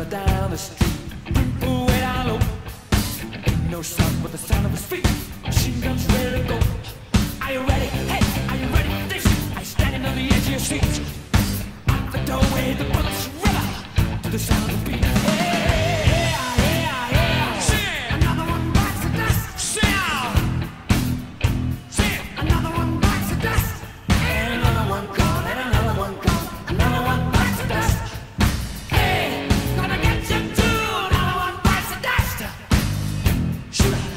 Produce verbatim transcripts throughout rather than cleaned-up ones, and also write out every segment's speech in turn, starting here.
down the street. Way down low, ain't no sound but the sound of his feet. Machine guns ready to go. Are you ready? Hey, are you ready for this? I standing on the edge of your seat. Out the doorway, the bullets river to the sound of the beat. Hey, yeah, yeah, yeah. Sing. Another one bites the dust. Sing. Sing. Another one bites the dust. And another one gone, and another one gone. Another one bites the dust. Hey, gonna get you too. Another one bites the dust. Shoot it.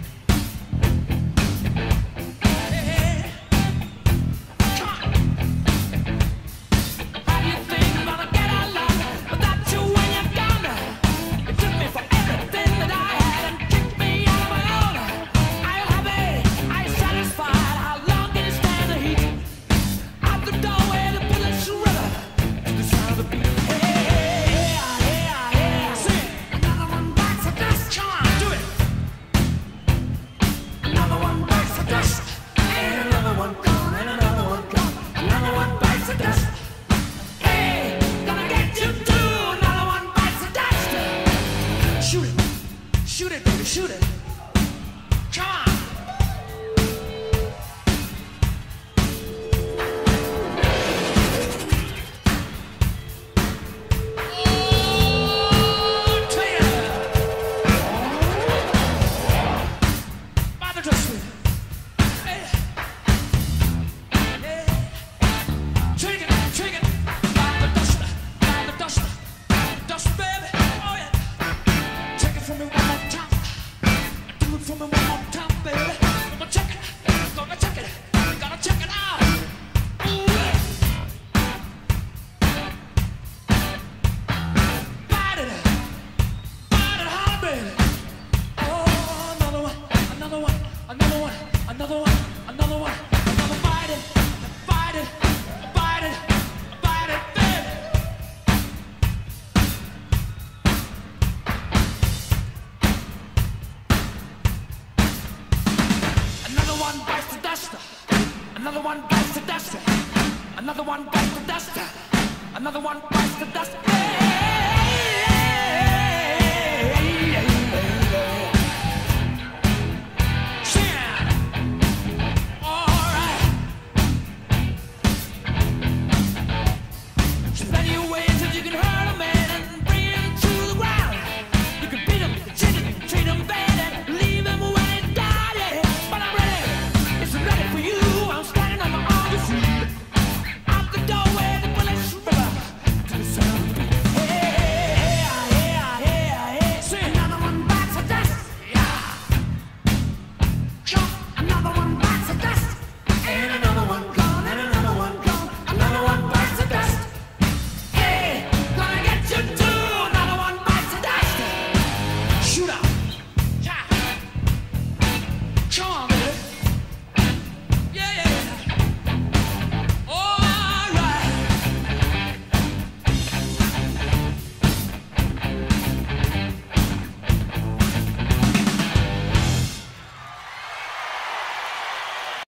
Shoot it, baby, shoot it. Come on. Oh, clear. By the dust, hey. Yeah. Take it, take it. By the dust, by the dust, dust, baby. Oh yeah. Take it from me one more time. Do it for me one more time, baby. Gonna check it, gonna check it, gonna check it out. Ooh. Bite it, bite it hard, baby. Oh, another one, another one, another one, another one, another one, another bite it, bite it, bite it, bite it, baby. Another one bites the dust. Another one bites the dust. Another one bites the dust. Another one bites the dust. Hey!